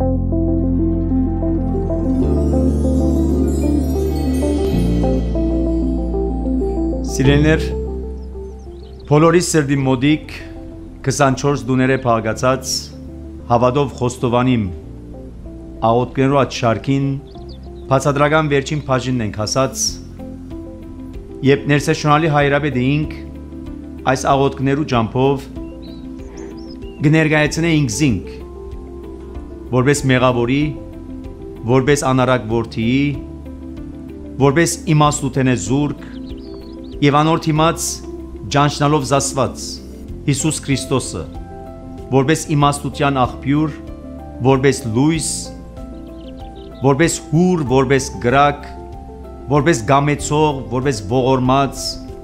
Սիրելիներ, բոլորիս սրդի մոդիկ 24 դուները փաղացած Հաւատով Խոստովանիմ աղոթքներու այդ շարքին բացադրական վերջին բաժինն ենք հասած երբ ներսեշնալի հայրաբեդ էինք այս աղոթքներու ջամփով կներկայացնեինք զինք որպես մեղավորի, որպես անարակ որդիի, որպես իմաստութենե զուրկ և անորդ իմաց ճանչնալով զասված Հիսուս Քրիստոսը, որպես իմաստության աղբյուր, որպես լույս, որպես հուր, որպես գրակ, որպես գամեցող, որպես ողորմած,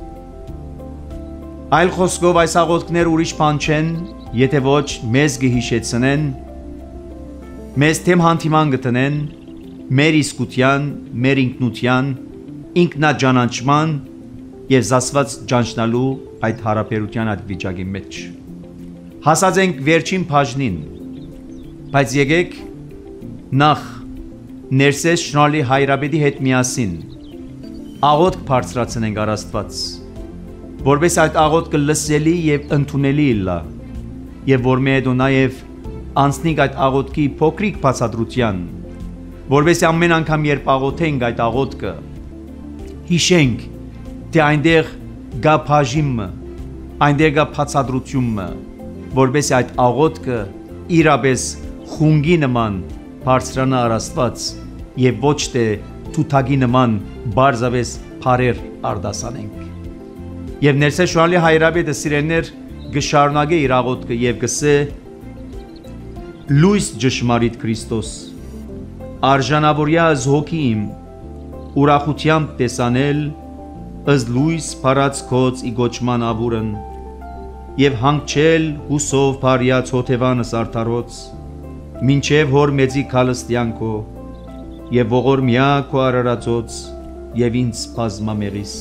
այլ խոսքով այս աղոթքներ ուրիշ բան չեն, եթե ոչ մեզ կհիշեցնեն, մեզ թեմ հանդիման կտնեն, մեր իսկության, մեր ինքնության, ինքնաճանաչման և զասված ճանչնալու այդ հարաբերության այդ վիճակի մեջ։ Հասած ենք վերջին բաժնին, բայց եկեք նախ ներսես շնորհալի հայրաբեդի հետ միասին աղոթք բարձրացնենք առ Աստված, որպես այդ աղոթքը լսելի և ընդունելի լա, և որ մեր հետո նաև անցնենք այդ աղոթքի փոքրիկ բացատրության, որպես ամեն անգամ երբ աղոթենք այդ աղոթքը, հիշենք թե այնտեղ գա բաժինը, այնտեղ գա բացատրությունը, որպես այդ աղոթքը իրապես խունգի նման բարձրանա առ Աստված և ոչ թե թութակի նման բարձավես փարեր արտասանենք։ Եվ ներսեշնալի հայրաբեդը սիրելիներ կշարունակե իր աղոթքը և կսե լույս ճշմարիտ Քրիստոս, արժանաւորեա զհոգի իմ, ուրախութեամբ տեսանել զլոյս փառաց քոց կոչման աւուրն և հանգչել յուսով բարեաց յօթեւանս արդարոց մինչեւ հոր մեծի գալստեան քո և ողորմեա քո արարածոց և ինձ բազմամեղիս։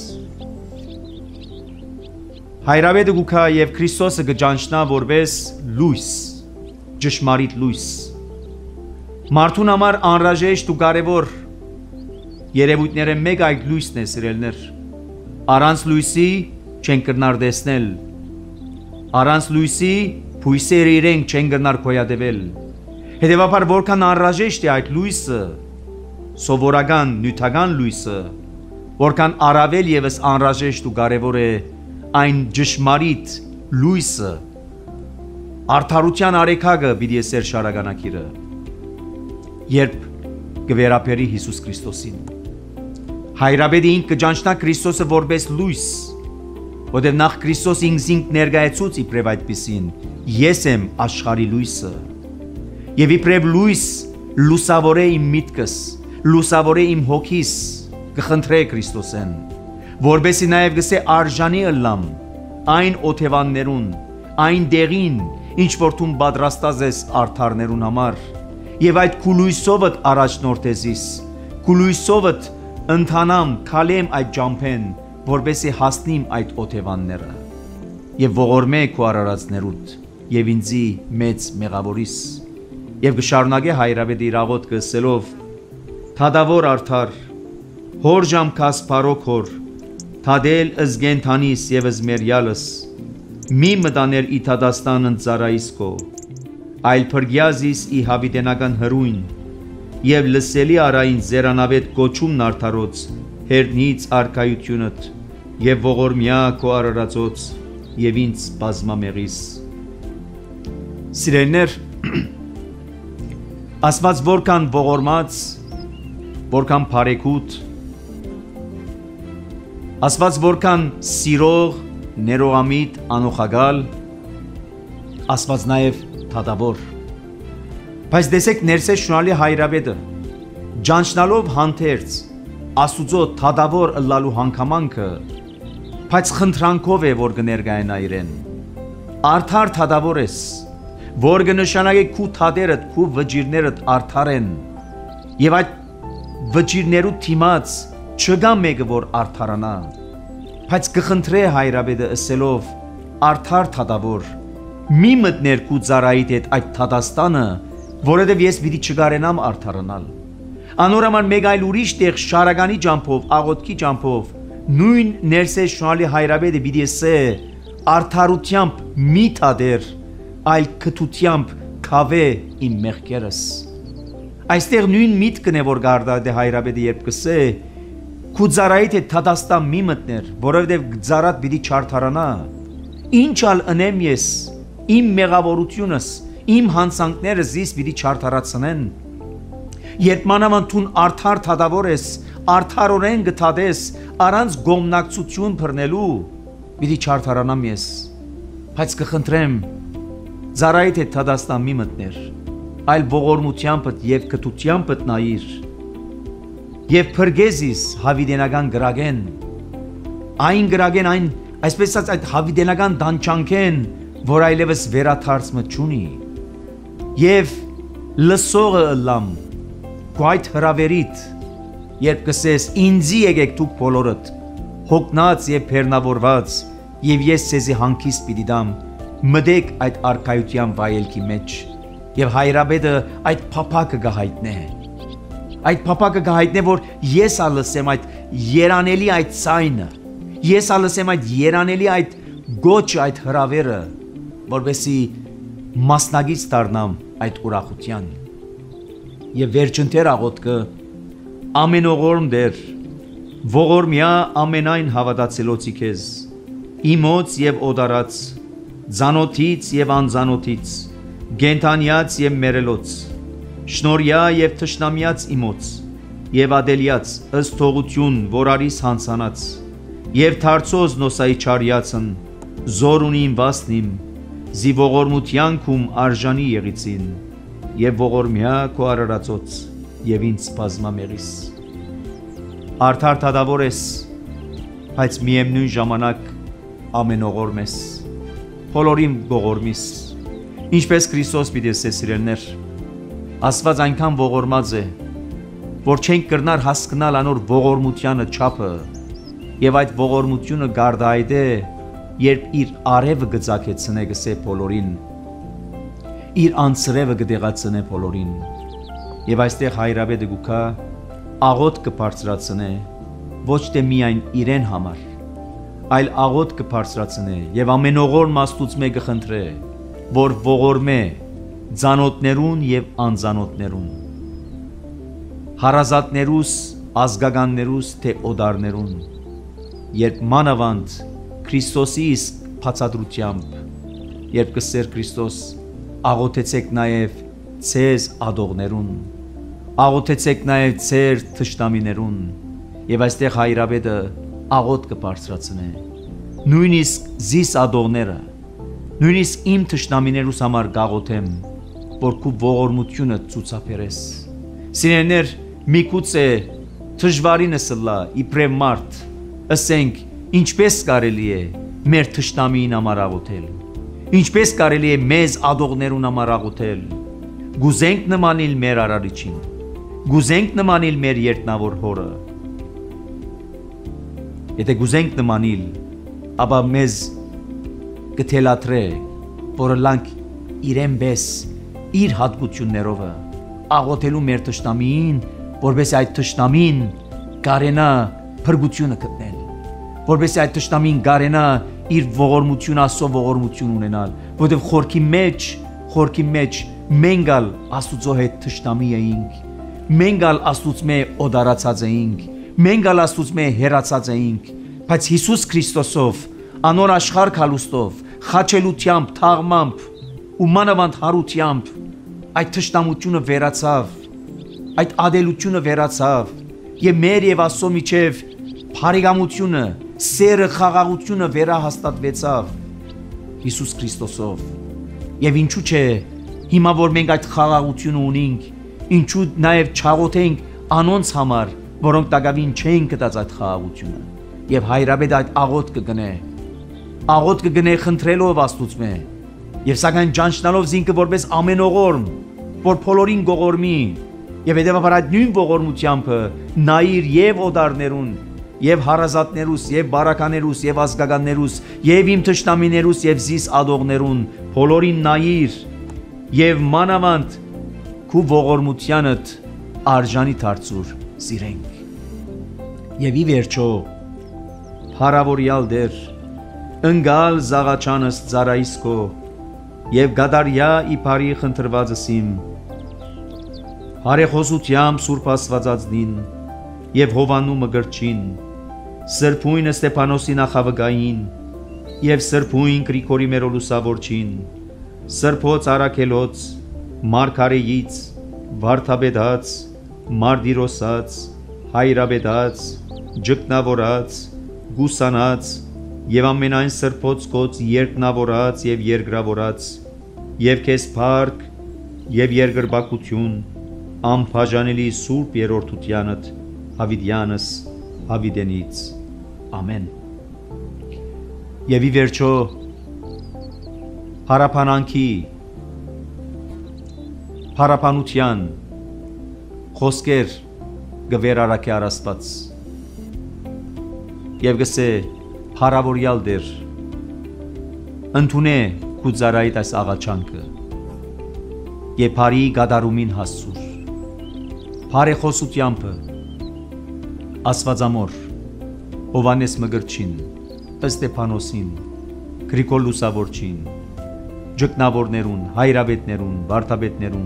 Հայրաբեդը գուքա և Քրիստոսը կճանչնա որպես լույս, ճշմարիտ լույս։ Մարդուն համար անհրաժեշտ ու կարևոր երևույթները մեկ այդ լույսն է սիրելիներ։ Առանց լույսի չեն կրնար տեսնել, առանց լույսի բույսերը իրենք չեն կրնար գոյատևել։ Հետևաբար որքան անհրաժեշտ է այդ լույսը, սովորական նյութական լույսը, որքան առավել ևս անհրաժեշտ ու կարևոր է այն ճշմարիտ լույսը, արդարության արեքակը պիտի է սեր շարականակիրը, երբ կվերապերի Հիսուս Քրիստոսին։ Հայրաբեդը ինք կճանչնա Քրիստոսը որպես լույս, որտեղ նախ Քրիստոս ինքզինք ներկայացուց իբրև այդպիսին, ես եմ աշխարհի լույսը, և իբրև լույս լուսավորե իմ միտքս, լուսավորե իմ հոգիս, կխնդրե Քրիստոսեն, որպեսզի նաև գսե արժանի ըլլամ այն յօթեւաններուն, այն դեղին, ինչ որ դու պատրաստած ես արդարներուն համար, և այդ քու լույսովդ առաջնորդես, քու լույսովդ ընթանամ, քալեմ այդ ջամփեն, որպեսզի հասնիմ այդ յօթեւանները և ողորմեա քու արարածներուդ և ինձի մեծ մեղավորիս և կշարունակե հայրաբեդը իր աղոթքը ասելով. Դատաւոր արդար, յորժամ քաս փառօք հոր, դատել զկենդանիս և զմեռեալս, մի մտաներ ի դատաստան ընծարայիս քո, այլ փրկյազիս ի հավիտենական հրույն և լսելի արային զերանավետ կոչումն արդարոց հերնից արքայությունդ և ողորմեա քո արարածոց և ինձ բազմամեղիս։ Սիրելիներ, Աստված որքան ողորմած, որքան բարեգութ, Աստված որքան սիրող, ներողամիտ, անոխագալ, Աստված նաև դատաւոր։ Բայց տեսեք ներսես շնորհալի հայրաբեդը ճանչնալով հանդերձ Աստուծո դատաւոր ըլլալու հանգամանքը, բայց խնդրանքով է որ կներկայանա իրեն։ Արդար դատաւոր ես, որ կնշանակե քու դատերդ, քու վճիրներդ արդար են, և այդ վճիրներու դիմաց չկա մեկը որ արդարանա, բայց կխնդրե հայրաբեդը ասելով. արդար դատաւոր, մի մտներ քու ծառայիդ հետ այդ դատաստանը որովհետև ես պիտի չգարենամ արդարանալ։ Անորոման մեկ այլ ուրիշ տեղ շարագանի ջամփով, աղոթքի ջամփով, նույն ներսե շնորհալի հայրաբեդը պիտի ասե արդարութեամբ մի թադեր, այլ քթությամբ քավե իմ մեղքերս։ Այստեղ նույն միտքն է, որ գարդա հայրաբեդը երբ կսե քու ծարայիդ է թադաստան մի մտներ, որովհետև ծարատ պիտի չարդարանա։ Ինչ ալ ընեմ ես, իմ մեղավորությունս, իմ հանցանքներս զիս պիտի չարդարացնեն։ Երբ մանավանդուն արդար թադավոր ես, արդարորեն գթադես, առանց գոմնակցություն բռնելու, պիտի չարդարանամ ես։ Բայց կխնդրեմ, ծարայիդ է թադաստան մի մտներ, այլ ողորմութեամբդ եւ քթութեամբդ նայիր եւ փրկեզիս հավիդենական գրագեն, այն գրագեն, այն այսպես ասած այդ հավիդենական դանչանքեն, որ այլևս վերաթարցմը չունի, եւ լսողը ըլլամ, քո այդ հրավերիդ, երբ կսես ինձի եկեք դուք բոլորդ, հոգնած եւ բեռնավորված, եւ ես ցեզի հանգիստ պիտի դամ, մտեք այդ արքայության վայելքի մեջ, եւ հայրաբեդը այդ փափակը գահիտնե։ Այդ փափակը գահիտնե, որ ես ալսեմ այդ երանելի այդ ցայնը, ես ալսեմ այդ երանելի այդ գոչը, այդ հրավերը, որովհետեւ մասնագից դառնամ այդ ուրախության։ Եվ վերջնտեր աղոթքը ամենողորմ Տեր, ողորմեա ամենայն հավատացելոցի քեզ, իմոց եւ օդարած, ցանոթից եւ անցանոթից, գենթանյաց եւ մերելոց, շնորհյա եւ թշնամյաց իմոց, եւ ադելյաց ըստ թողություն, որ արիս հանցանած, եւ թարցոz նոսայի չարյացն, զոր ունին վասնիմ, զի ողորմությանքում արժանի եղիցին, եւ ողորմեա քո արարածոց, եւ ինձ բազմամեղիս։ Արդար դատաւոր ես, բայց միևնույն ժամանակ ամենողորմ ես, բոլորին ողորմիս, ինչպես Քրիստոս պիտի ասե սիրելներ, Աստված այնքան ողորմած է, որ չենք կրնար հասկանալ անոր ողորմությանը չափը, եւ այդ ողորմությունը գարդայդ է, երբ իր արևը գծակեցնե գսե բոլորին, իր անցրևը գդեղացնե բոլորին, եւ այստեղ հայրաբեդը գուքա աղոթ կբարձրացնե, ոչ թե միայն իրեն համար, այլ աղոթ կբարձրացնե եւ ամենողորմ Աստուծմե կխնդրե, որ ողորմե ցանոթներուն եւ անցանոթներուն, հարազատներուս, ազգականներուս թե օդարներուն, երբ մանավանդ Քրիստոսի իսկ բացատրությամբ, երբ կսեր Քրիստոս, աղոթեցեք նաեւ ցեզ ադողներուն, աղոթեցեք նաեւ ցեր թշնամիներուն, եւ այստեղ հայրաբեդը աղոթ կբարձրացնե, նույնիսկ զիս ադողները, նույնիսկ իմ թշնամիներուս համար գաղոթեմ, որ քու ողորմությունը ցուցաբերես։ Սիրելիներ, միգուցե դժվարինս լա իբրև մարդ, ասենք ինչպես կարելի է մեր թշնամիին համար աղոթել, ինչպես կարելի է մեզ ադողներուն համար աղոթել, գուզենք նմանիլ մեր արարիչին, գուզենք նմանիլ մեր երտնավոր հորը, եթե գուզենք նմանիլ, ապա մեզ կթելատրե, որը լանք իրեն բես, իր հատկություններովը, աղոթելու մեր թշնամիին, որպեսզի այդ թշնամին կարենա փրկությունը գտնել, որպեսզի այդ թշնամին կարենա իր ողորմությունը, Աստծո ողորմություն ունենալ, որովհետև խորքի մեջ մենք ալ Աստուծո հետ թշնամի էինք, մենք ալ Աստուծմե օդարացած էինք, մենք ալ Աստուծմե հեռացած էինք, բայց Հիսուս Քրիստոսով, անոր աշխարհ քալուստով, խաչելությամբ, թաղմամբ ու մանավանդ հարությամբ այդ թշնամությունը վերացավ, այդ ադելությունը վերացավ եւ մեր եւ Աստծո միջև փարիգամությունը, սերը, խաղաղությունը վերահաստատվեցավ Հիսուս Քրիստոսով։ Եվ ինչու՞ չէ, հիմա որ մենք այդ խաղաղությունը ունենք, ինչու նաեւ չաղոթենք անոնց համար, որոնք տակավին չեն գտած այդ խաղաղությունը։ Եվ հայրաբեդ այդ աղոթ կգնե խնդրելով Աստուծմե, եւ սակայն ճանչնալով զինքը որպես ամենողորմ, որ բոլորին գողորմի, եւ հետեւաբար այդ նույն ողորմությամբ նայիր եւ օդարներուն, եւ հարազատներուս, եւ բարականերուս, եւ ազգականներուս, եւ իմ թշնամիներուս, եւ զիս ադողներուն, բոլորին նայիր, եւ մանավանդ քու ողորմությանդ արժանի դարձուր սիրենք։ Եվ ի վերջո Փառաւորեալ Տէր ընկալ զաղաչանս ծարայիս քո եւ գադարյա իբարի խնդրվածս իմ հարեխոսությամբ Սուրբ Աստվածածնին եւ Հովանու մգրչին Սրբույն Ստեփանոսի նախավգային եւ Սրբույն Գրիգորի Մերոլուսավորչին Սրբոց Արաքելոց Մարգարեից Վարդապետած Մարդիրոսած Հայրապետած Ջգնավորած Գուսանած եւ ամենայն սրբոց կոց երկնավորած եւ երկրավորած եւ քեզ փառք եւ երկրբակություն անբաժանելի սուրբ երրորդությանդ Հավիդյանս Հավիդենից ամեն եւ ի վերջո հարապանության խոսքեր գվերարակի Աստված եւ գսե Փառաւորեալ Տէր ընդունե քու ծարայիդ այս աղաչանքը եւ բարի գադարումին հասցուր բարեխոսությամբ Աստվածամոր Հովանես մգրչին Ստեփանոսին Գրիգոր Լուսավորչին ջգնավորներուն հայրապետներուն վարդապետներուն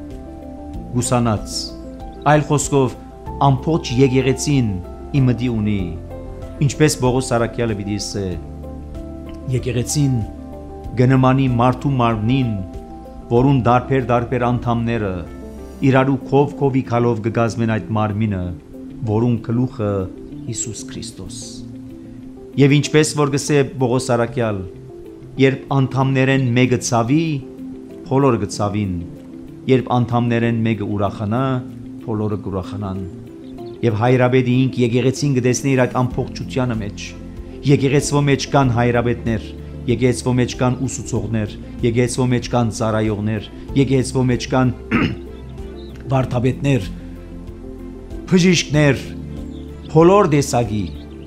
Գուսանած այլ խոսքով ամբողջ եկեղեցին իմդի ունի ինչպես Բողոս Արաքյալը պիտի ասե եկեղեցին գնմանի մարդու մարմնին որուն դարբեր անդամները իրարու քով իքալով կգազմեն այդ մարմինը որուն գլուխը Հիսուս Քրիստոս եւ ինչպես որ գսե Բողոս Արաքյալ երբ անդամներեն մեկը ցավի բոլորը կցավին երբ անդամներեն մեկը ուրախանա բոլորը կուրախանան եւ հայրապետի ինք եկեղեցին կտեսնի իր այդ ամբողջությանը մեջ եկեղեցվո մեջ կան հայրապետներ եկեղեցվո մեջ կան ուսուցողներ եկեղեցվո մեջ կան ծառայողներ եկեղեցվո մեջ կան վարդապետներ բժիշկներ բոլոր տեսակի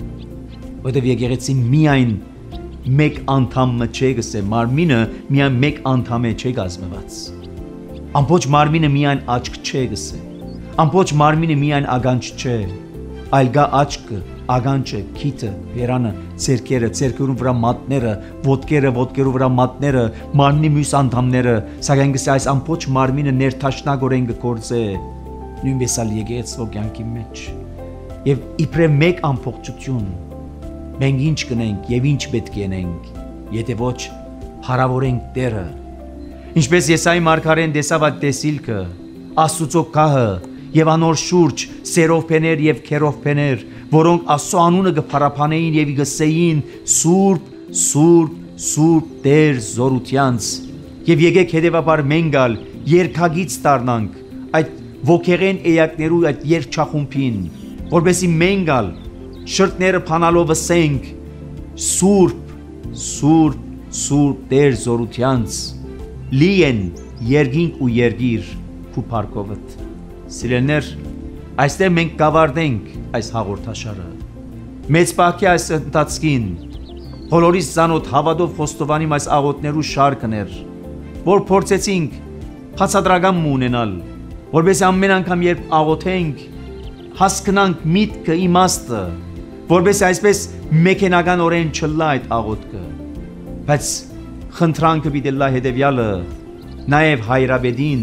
որտեղ եկեղեցին միայն մեկ անդամը չէ գսե մարմինը միայն մեկ անդամ է չէ կազմված ամբողջ մարմինը միայն աչք չէ գսե ամբողջ մարմինը միայն ագանջ չէ, այլ գա աչքը, ագանջը, քիթը, բերանը, ցերկերը, ցերկերու վրա մատները, ոտքերը, ոտքերու վրա մատները, մարմնի մյուս անդամները, սակայն գսե այս ամբողջ մարմինը ներթաշնագորեն կգործե, նույնպես ալ եկեղեցվո կյանքի մեջ։ Եվ իբրև մեկ ամբողջություն, մենք ինչ կնենք եւ ինչ պետք է անենք, եթե ոչ փառավորենք Տերը։ Ինչպես Եսայի մարգարեն տեսավ այդ տեսիլքը, Աստուծո գահը եւ անոր շուրջ սերովփեներ եւ քերովփեներ, որոնք Աստծո անունը կփառապանեին եւ գսեին Սուրբ, Սուրբ, Սուրբ Տեր զորությանց։ Եվ եկեք հետևաբար մենգալ երկագից դառնանք այդ ոգեղեն էակներու այդ երջախումբին, որովհետեւ մենգալ շրտները փանալով ասենք Սուրբ, Սուրբ, Սուրբ Տեր զորությանց լիեն երկինք ու երգիր քու փառքովդ։ Սիրելիներ, այստեղ մենք կավարտենք այս հաղորդաշարը։ Մեծ պահքի այս ընթացքին բոլորիս ծանոթ Հաւատով Խոստովանիմ այս աղոթներու շարքն էր, որ փորձեցինք բացատրական ունենալ, որպես ամեն անգամ երբ աղոթենք, հասկանանք միտքը, իմաստը, որպես այսպես մեքենականորեն չլա այդ աղոթքը, բայց խնդրանքը պիտի լա հետևյալը, նաև հայրապետին,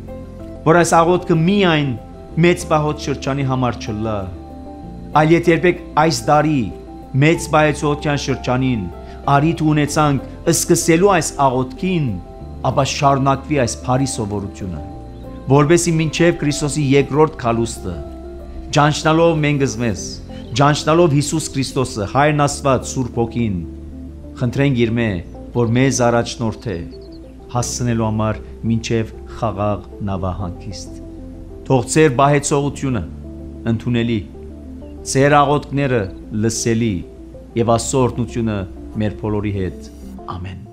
որ այս աղոթքը միայն մեծ պահոց շրջանի համար չլա, այլ եթե երբեք այս տարի մեծ պահոցյան շրջանին արիթ ունեցանք սկսելու այս աղոթքին, ապա շարունակվի այս բարի սովորությունը, որովհետեւ մինչեւ Քրիստոսի երկրորդ քալուստը, ճանչնալով մենք մեզ, ճանչնալով Հիսուս Քրիստոսը, Հայրն Աստված, Սուրբ Հոգին, խնդրենք Իրմե, որ մեզ առաջնորդե հասցնելու համար մինչև խաղաղ նավահանգիստ։ Թող ձեր բահեցողությունը ընդունելի, ձեր աղոթքները լսելի եւ Աստծո օրհնությունը մեր բոլորի հետ։ Ամեն։